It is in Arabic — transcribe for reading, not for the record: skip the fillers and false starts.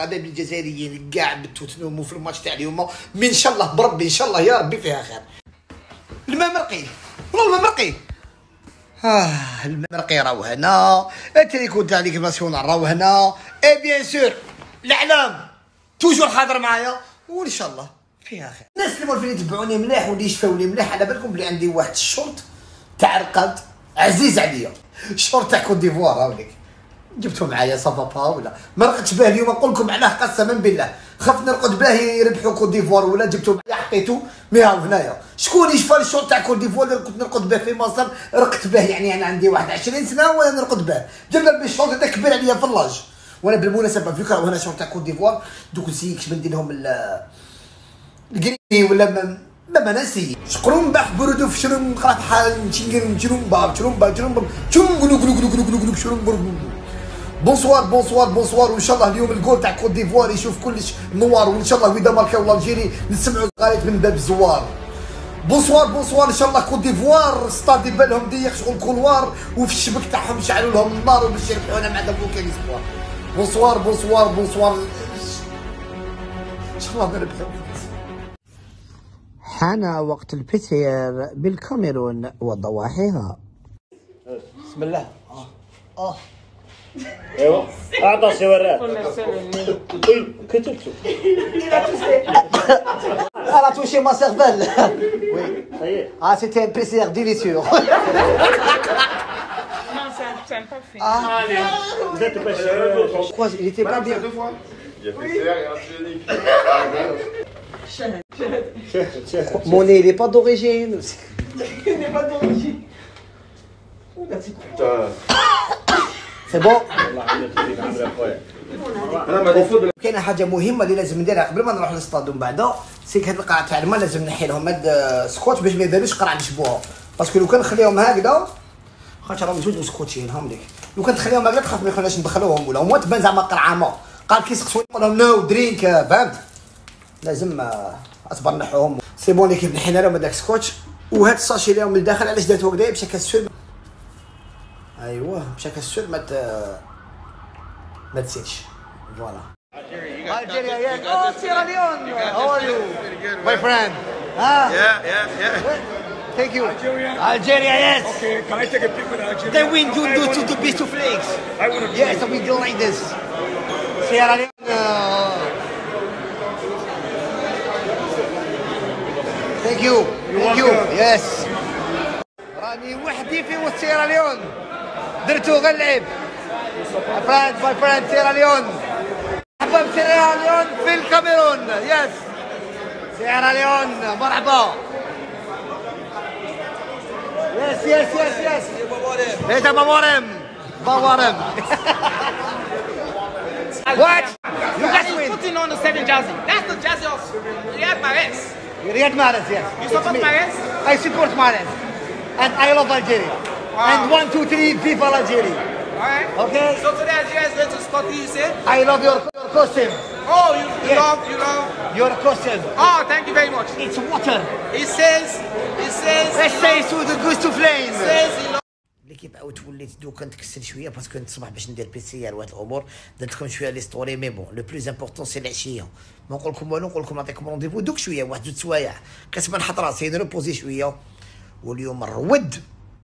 حبايبي الجزائريين كاع بالتوتنوم في الماتش تاع اليوم، مي ان شاء الله بربي ان شاء الله يا ربي فيها خير. الماء مرقي والله الماء مرقي. الماء مرقي راهو هنا، التليكون تاع ليكيب ناسيونال راهو هنا، اي بيان سور الاعلام توجور حاضر معايا، وان شاء الله فيها خير. الناس اللي موالفين يتبعوني مليح واللي يشفاوني مليح، على بالكم بلي عندي واحد الشورت تاع رقاد عزيز عليا، الشورت تاع كوت ديفوار هاوليك جبتو معايا صافا با ولا ما رقدتش باه اليوم، نقول لكم علاه قسما بالله خفت نرقد باه يربحوا كوت ديفوار ولا جبتو معايا حطيتو مي هاو هنايا. شكون يشفى الشورت تاع كوت ديفوار اللي كنت نرقد باه في مصر، رقدت باه يعني انا عندي واحد 20 سنه وانا نرقد باه، جبنا بيه الشورت هذا كبير عليا في اللاج. وانا بالمناسبه فيك راهو هنا شورت تاع كوت ديفوار، دوك نسيكش ندير لهم الكريمي ولا ما ناسي شقرون باح برودو في شرم قرات حال نشيرم شرم باب شرم باب شرم باب شرم قلو قلو قلو قلو قلو شرم قلو. بونسوار بونسوار بونسوار، وان شاء الله اليوم الجول تاع كوت ديفوار يشوف كلش نوار، وان شاء الله واذا ماركاو الجيري نسمعوا الغاليت من باب الزوار. بونسوار بونسوار، ان شاء الله كوت ديفوار ستاد يبان لهم ضيق شغل كولوار، وفي الشبك تاعهم شعلوا لهم النار باش يربحونا مع دابا كاين اسبوار. بونسوار بونسوار بونسوار، ان شاء الله نربحوا. حان وقت البتير بالكاميرون وضواحيها. بسم الله. ايوا اعطى سي وراه كتبتو انا توشي ما سيرفال. وي سيتي ان بيسير ديليسيو. زدت باش Quoi, il était pas bien. Deux fois. Il y a PCR et antigénique. Mon nez, il est pas d'origine. Il n'est pas d'origine. Putain. C'est bon. انا ما ديفو كاينه حاجه مهمه اللي لازم نديرها قبل ما نروح للصطاد ومن بعد، سيك هاد القرعه تاع الماء لازم نحي لهم هاد سكوتش باش ما يبانوش قرعه نشبوها، باسكو لو كان نخليهم هكذا خاطر راهم زوج مسكوتشين هم ليك، لو كان تخليهم هكذا تخاف ما يخلوناش ندخلوهم ولا هما تبان زعما قرعه ما، قال كي يسقسوني نقول لهم نو درينك فهمت، لازم اصبر نحوهم. سي بون ليكيب نحينا لهم هذاك سكوتش، وهاد الساشي لهم من الداخل علاش درتو هكذا باش هكا السور، ايوه باش هكا السور ما تسيلش. فوالا. Algeria, yes. Oh, Sierra Leone. How are you? My friend. Yeah. Thank you. Algeria, yes. Okay, can I take a pic with Algeria? Then we do piece to flakes. I want to. Yes, we do like this. Sierra Leone. Thank you. Thank you. Yes. راني وحدي في وسط سيرا ليون، درتو غير لعب. My friend, سيرا ليون. مرحبا بسيرا ليون في الكاميرون. يس. سيرا ليون مرحبا. يس. هيدا بابورم. What? You guys He's win. putting on the 7 jersey. That's the jersey of Riyad Mahrez. Riyad Mahrez, yes. You support Mahrez? I support Mahrez. And I love Algeria. Wow. And 1, 2, 3, viva Algeria. Alright. Okay? So today Algeria is going to Scotland, you said? I love your costume. Oh, you Yes. love. Your costume. Oh, thank you very much. It's water. He says. Let's say to the goose to flame. Says he loves. ليكيب اوت وليت دوكا نتكسل شويه باسكو نتصبح باش ندير بيسيار وهاد الامور، درت لكم شويه لي ستوري مي بون لو بلوز امبورطون سي العشيه، ما نقول لكم والو، نقول لكم نعطيكم رونديفو دوك شويه واحد 2 سوايع كنسمع نحط راسي نروبوزي شويه. واليوم الرود